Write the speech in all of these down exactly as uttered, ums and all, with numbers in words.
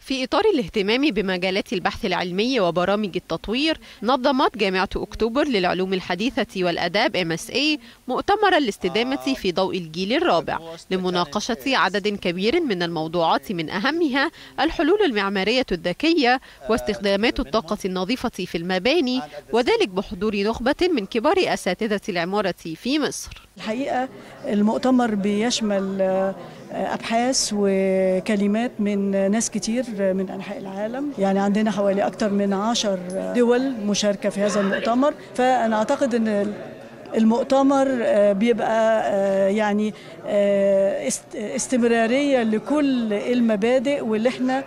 في إطار الاهتمام بمجالات البحث العلمي وبرامج التطوير، نظمت جامعة أكتوبر للعلوم الحديثة والآداب إم إس إيه مؤتمر الاستدامة في ضوء الجيل الرابع لمناقشة عدد كبير من الموضوعات، من أهمها الحلول المعمارية الذكية واستخدامات الطاقة النظيفة في المباني، وذلك بحضور نخبة من كبار أساتذة العمارة في مصر. الحقيقة المؤتمر بيشمل أبحاث وكلمات من ناس كتير من أنحاء العالم، يعني عندنا حوالي أكثر من عشر دول مشاركة في هذا المؤتمر. فأنا أعتقد أن المؤتمر بيبقى يعني استمرارية لكل المبادئ واللي احنا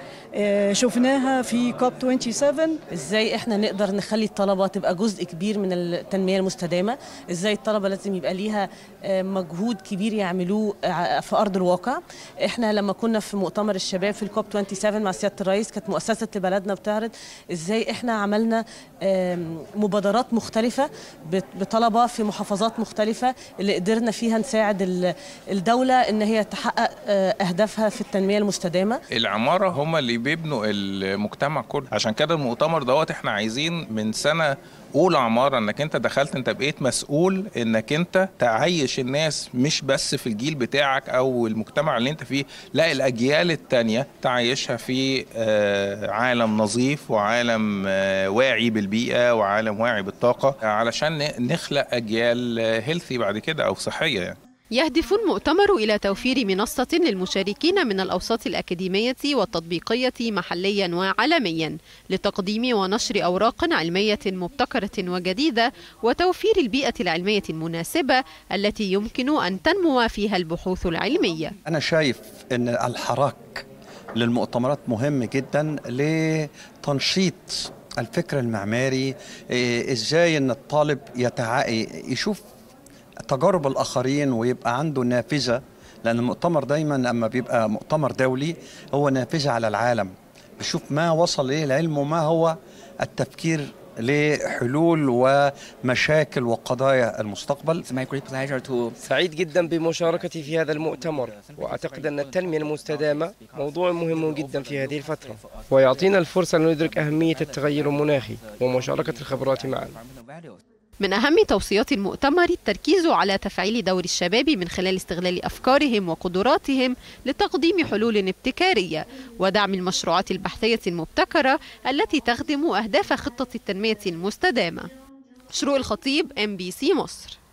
شفناها في كوب سبعة وعشرين. ازاي احنا نقدر نخلي الطلبة تبقى جزء كبير من التنمية المستدامة، ازاي الطلبة لازم يبقى ليها مجهود كبير يعملوه في أرض الواقع. احنا لما كنا في مؤتمر الشباب في الكوب سبعة وعشرين مع سيادة الرئيس، كانت مؤسسة بلدنا بتعرض ازاي احنا عملنا مبادرات مختلفة بطلبة في محافظات مختلفة اللي قدرنا فيها نساعد الدولة ان هي تحقق اهدافها في التنمية المستدامة. العمارة هم اللي بيبنوا المجتمع كله، عشان كده المؤتمر دوت احنا عايزين من سنة أولى عمارة انك انت دخلت، انت بقيت مسؤول انك انت تعيش الناس مش بس في الجيل بتاعك او المجتمع اللي انت فيه، لا الأجيال التانية تعيشها في عالم نظيف وعالم واعي بالبيئة وعالم واعي بالطاقة، علشان نخلق أجيال هيلثي بعد كده أو صحية. يعني يهدف المؤتمر إلى توفير منصة للمشاركين من الأوساط الأكاديمية والتطبيقية محليا وعالميا لتقديم ونشر أوراق علمية مبتكرة وجديدة، وتوفير البيئة العلمية المناسبة التي يمكن أن تنمو فيها البحوث العلمية. أنا شايف أن الحراك للمؤتمرات مهم جدا لتنشيط الفكر المعماري، إزاي أن الطالب يتع... يشوف تجارب الآخرين ويبقى عنده نافذة، لأن المؤتمر دايما لما بيبقى مؤتمر دولي هو نافذة على العالم، بيشوف ما وصل إليه العلم وما هو التفكير لحلول ومشاكل وقضايا المستقبل. سعيد جدا بمشاركتي في هذا المؤتمر، وأعتقد أن التنمية المستدامة موضوع مهم جدا في هذه الفترة، ويعطينا الفرصة أن ندرك أهمية التغير المناخي ومشاركة الخبرات معا. من أهم توصيات المؤتمر التركيز على تفعيل دور الشباب من خلال استغلال أفكارهم وقدراتهم لتقديم حلول ابتكارية، ودعم المشروعات البحثية المبتكرة التي تخدم أهداف خطة التنمية المستدامة. شروق الخطيب، إم بي سي مصر.